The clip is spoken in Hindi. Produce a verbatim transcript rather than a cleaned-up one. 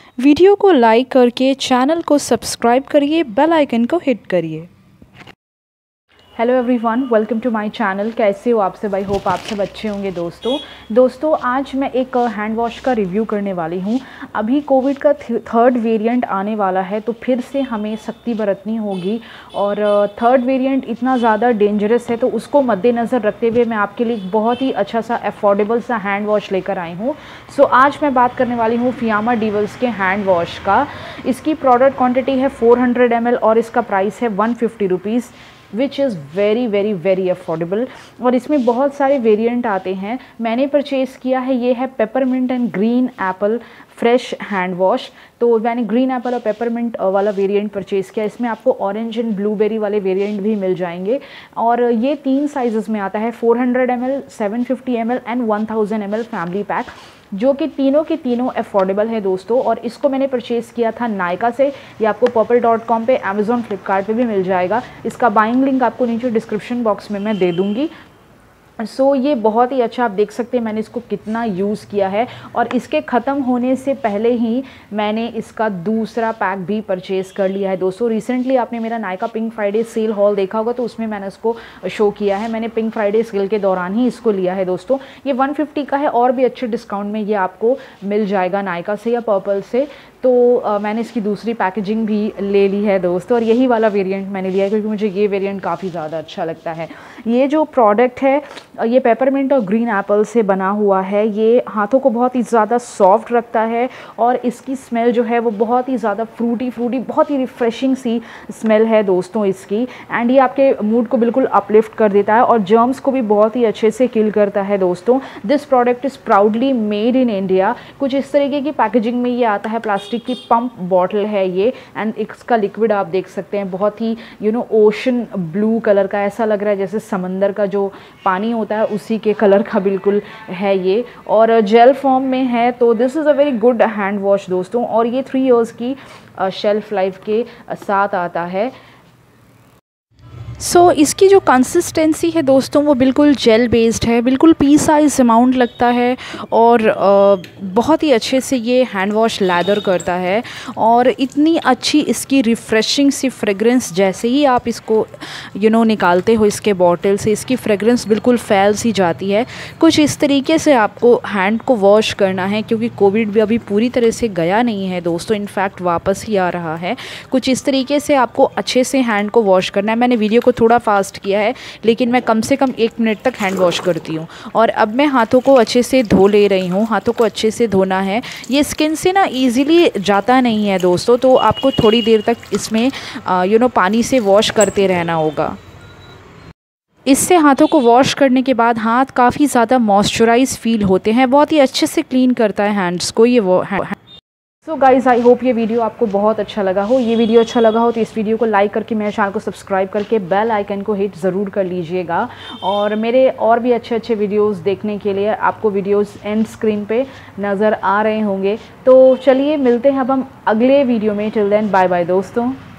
वीडियो को लाइक करके चैनल को सब्सक्राइब करिए, बेल आइकन को हिट करिए। Hello everyone, welcome to my channel. कैसे हो आप सब? आई होप आप सब अच्छे होंगे। दोस्तों दोस्तों आज मैं एक हैंड वॉश का रिव्यू करने वाली हूँ। अभी कोविड का थर्ड वेरिएंट आने वाला है, तो फिर से हमें सख्ती बरतनी होगी और थर्ड वेरिएंट इतना ज़्यादा डेंजरस है, तो उसको मद्देनज़र रखते हुए मैं आपके लिए एक बहुत ही अच्छा सा अफोर्डेबल सा हैंड वॉश लेकर आई हूँ। सो आज मैं बात करने वाली हूँ फियामा डिवल्स के हैंड वॉश का। इसकी प्रोडक्ट क्वान्टिटी है फोर हंड्रेड एम एल और इसका प्राइस है one fifty rupees, which is very very very affordable. और इसमें बहुत सारे वेरिएंट आते हैं। मैंने परचेज़ किया है, ये है peppermint and green apple fresh hand wash. तो मैंने ग्रीन एप्पल और पेपरमिंट वाला वेरिएंट परचेज़ किया। इसमें आपको ऑरेंज एंड ब्लूबेरी वाले वेरिएंट भी मिल जाएंगे और ये तीन साइजेस में आता है, four hundred M L, seven fifty M L and one thousand M L family pack, जो कि तीनों के तीनों अफोर्डेबल है दोस्तों। और इसको मैंने परचेज़ किया था नायका से। ये आपको पर्पल डॉट कॉम पे, अमेज़ॉन, फ्लिपकार्ट पे भी मिल जाएगा। इसका बाइंग लिंक आपको नीचे डिस्क्रिप्शन बॉक्स में मैं दे दूँगी। सो so, ये बहुत ही अच्छा, आप देख सकते हैं मैंने इसको कितना यूज़ किया है। और इसके ख़त्म होने से पहले ही मैंने इसका दूसरा पैक भी परचेज़ कर लिया है दोस्तों। रिसेंटली आपने मेरा Nykaa pink Friday sale haul देखा होगा, तो उसमें मैंने इसको शो किया है। मैंने पिंक फ्राइडे सेल के दौरान ही इसको लिया है दोस्तों। ये वन फिफ्टी का है और भी अच्छे डिस्काउंट में ये आपको मिल जाएगा नायका से या पर्पल से। तो आ, मैंने इसकी दूसरी पैकेजिंग भी ले ली है दोस्तों, और यही वाला वेरिएंट मैंने लिया है क्योंकि मुझे ये वेरिएंट काफ़ी ज़्यादा अच्छा लगता है। ये जो प्रोडक्ट है ये पेपरमिंट और ग्रीन एप्पल से बना हुआ है। ये हाथों को बहुत ही ज़्यादा सॉफ्ट रखता है और इसकी स्मेल जो है वो बहुत ही ज़्यादा फ्रूटी फ्रूटी बहुत ही रिफ़्रेशिंग सी स्मेल है दोस्तों इसकी। एंड ये आपके मूड को बिल्कुल अपलिफ्ट कर देता है और जर्म्स को भी बहुत ही अच्छे से किल करता है दोस्तों। This product is proudly made in India. कुछ इस तरीके की पैकेजिंग में ये आता है, प्लास्टिक की पंप बॉटल है ये। एंड इसका लिक्विड आप देख सकते हैं, बहुत ही you know ocean blue colour का, ऐसा लग रहा है जैसे समंदर का जो पानी होता है उसी के कलर का बिल्कुल है ये, और जेल फॉर्म में है। तो this is a very good hand wash दोस्तों, और ये थ्री इयर्स की शेल्फ लाइफ के साथ आता है। सो so, इसकी जो कंसिस्टेंसी है दोस्तों वो बिल्कुल जेल बेस्ड है, बिल्कुल पी साइज अमाउंट लगता है और आ, बहुत ही अच्छे से ये हैंड वॉश लैदर करता है। और इतनी अच्छी इसकी रिफ़्रेशिंग सी फ्रेगरेंस, जैसे ही आप इसको यू you नो know, निकालते हो इसके बॉटल से, इसकी फ्रेगरेंस बिल्कुल फैल सी जाती है। कुछ इस तरीके से आपको हैंड को वॉश करना है, क्योंकि कोविड भी अभी पूरी तरह से गया नहीं है दोस्तों, इनफैक्ट वापस ही आ रहा है। कुछ इस तरीके से आपको अच्छे से हैंड को वॉश करना है। मैंने वीडियो थोड़ा फास्ट किया है, लेकिन मैं कम से कम एक मिनट तक हैंड वॉश करती हूँ। और अब मैं हाथों को अच्छे से धो ले रही हूँ। हाथों को अच्छे से धोना है, ये स्किन से ना इजीली जाता नहीं है दोस्तों, तो आपको थोड़ी देर तक इसमें यू नो पानी से वॉश करते रहना होगा। इससे हाथों को वॉश करने के बाद हाथ काफ़ी ज़्यादा मॉइस्चराइज फील होते हैं, बहुत ही अच्छे से क्लीन करता है हैंड्स को ये वो। सो गाइज़, आई होप ये वीडियो आपको बहुत अच्छा लगा हो। ये वीडियो अच्छा लगा हो तो इस वीडियो को लाइक करके मेरे चैनल को सब्सक्राइब करके बेल आइकन को हिट ज़रूर कर लीजिएगा। और मेरे और भी अच्छे अच्छे वीडियोस देखने के लिए आपको वीडियोस एंड स्क्रीन पे नज़र आ रहे होंगे। तो चलिए मिलते हैं अब हम अगले वीडियो में। टिल देन बाय बाय दोस्तों।